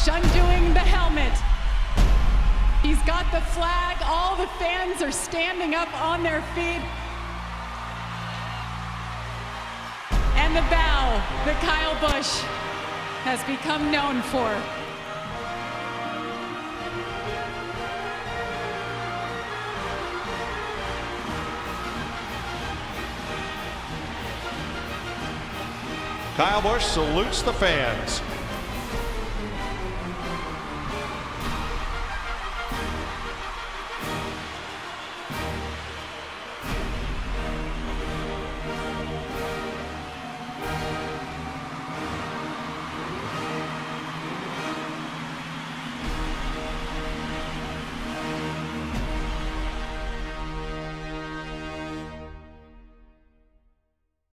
Busch undoing the helmet. He's got the flag. All the fans are standing up on their feet. And the bow that Kyle Busch has become known for. Kyle Busch salutes the fans.